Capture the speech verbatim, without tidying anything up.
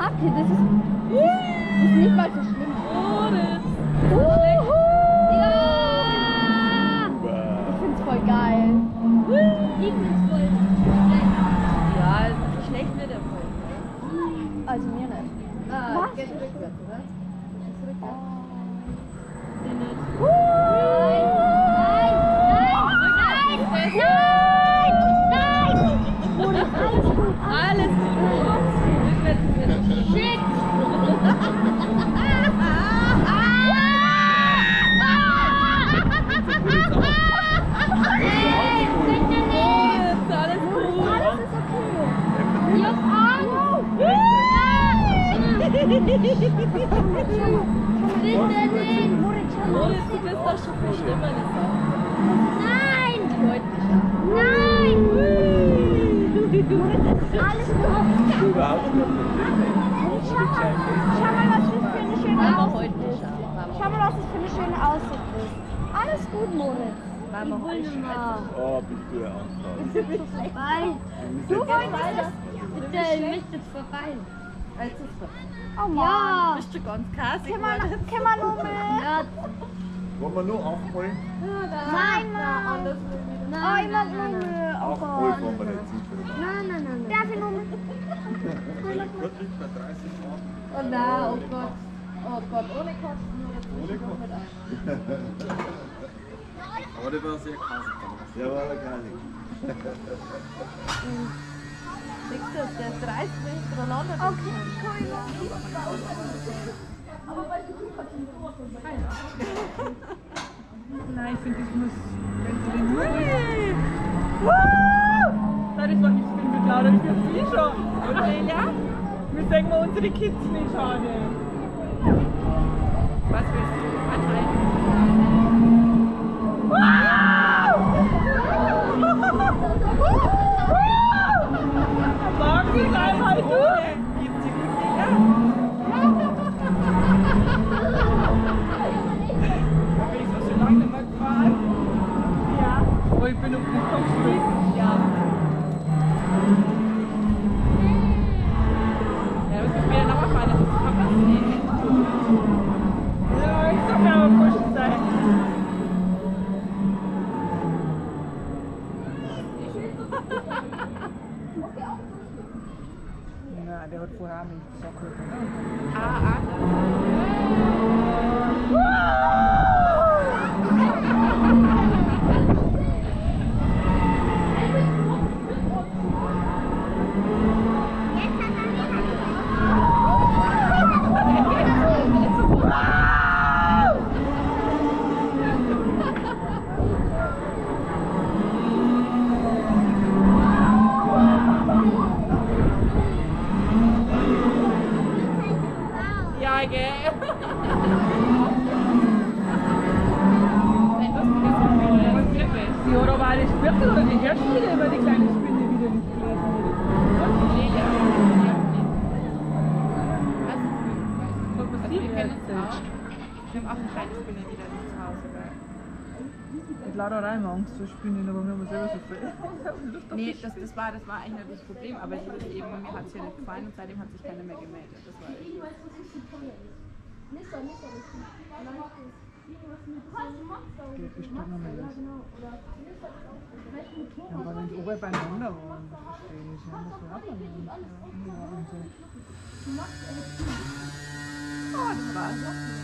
Okay, das ist, das ist nicht mal so schlimm. Moritz! Uhu. Ja! Ich find's voll geil. Ich find's voll schlecht. Ja, so schlecht wird er voll. Also mir nicht. Ah, Was? geht rückwärts, oder? Das ist rückwärts. Alles gut. Rückwärts ist nicht. Shit! Moritz, alles gut. Alles ist okay. Hier auf Bitte nicht! Moritz, du bist doch schon viel schlimmer als Nein! ich wollte dich. Nein! Alles gut. Überhaupt nicht. Schau mal, schau mal, was das für eine schöne Mama Aussicht heute ist. nicht. Schau mal, was das für eine schöne Aussicht ist. Alles gut, Moritz. Mama heute nicht. Oh, bist du ja angefangen. Nein! Du wolltest Bitte, ich möchte jetzt vorbei. Als ist es. Oh Mann. Ja! Bist du ganz kasig Können wir, geworden? können wir nur mehr? Ja! Wollen wir nur aufholen? Nein, Mann. Oh, Nein, ich mag nein, nur nein, mehr. Oh Aufholen Gott. wollen wir nicht sicher. nein, nein, nein, nein. Darf ich nur mehr? Wirklich bei dreißig Grad? Oh nein, oh Gott. Oh Gott, ohne Kosten nur das Ohne Frühstück Kosten. mit ein. Aber der war sehr kasig. Ja, war er gar nicht. Siehst du, der ist dreißig hintereinander. Okay, cool. Nein, ich finde, das muss, wenn sie den nur ist. Nein, das war nicht so viel lauter, ich bin viel schon. Und Delia, wir sagen mal unsere Kids nicht, schade. Was willst du? Anhalten. Sag sie gleich mal du. Geht's dir gut, Delia? Bin ich so schon lange nicht mehr gefahren? Ja. Oh, ich bin auf dem Kopfstück. Ja. Ja, das ist mir dann aber fein, das ist Papas nicht. Ja, ich sag mir aber frisch sein. Na, der hat vorher auch nicht gesagt. Ah, ah. Ja, gell? Ein lustiges Gefühl, das ist wirklich. Sie hat aber alle Spürtel oder die erste wieder über die kleine Spinne wieder nicht gelesen. Delia. Was ist gut? Was Also wir passiert kennen jetzt? es auch. Wir haben auch ein kleines Spinner wieder nicht zu Hause, gell? Ich hatte auch immer Angst vor Spinnen, aber wir haben selber so viel. Lust auf Nee, die das, das, war, das war eigentlich nicht das Problem, aber sie ist eben, mir hat es ja nicht gefallen und seitdem hat sich keiner mehr gemeldet. Das war echt. Geht bestimmt noch mehr los. Ja, aber wenn es oben beieinander waren, das verstehe ich. Ja, das wäre auch mal nicht. Ja, so. Oh, das war so.